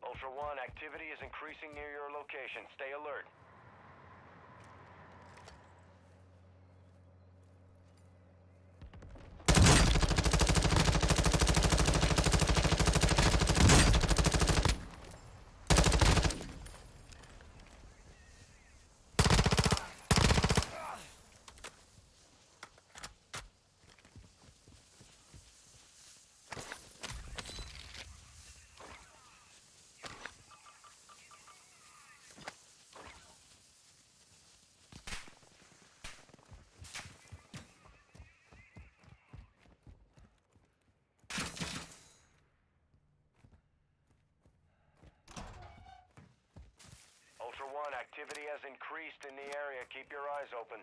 Ultra One, activity is increasing near your location. Stay alert. Ultra One, activity has increased in the area. Keep your eyes open.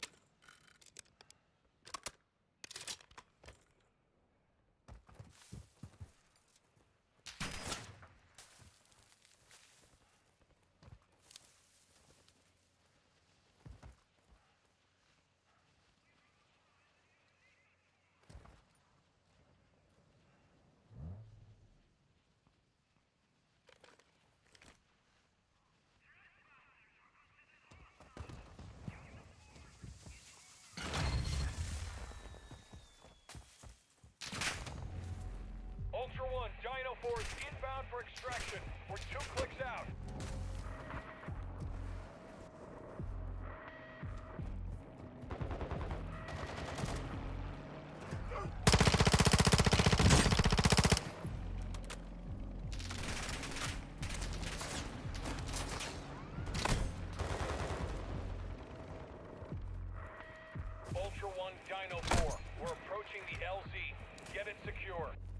Ultra One, Dino Force inbound for extraction. We're 2 clicks out. Ultra One, Dino 4. We're approaching the LZ. Get it secure.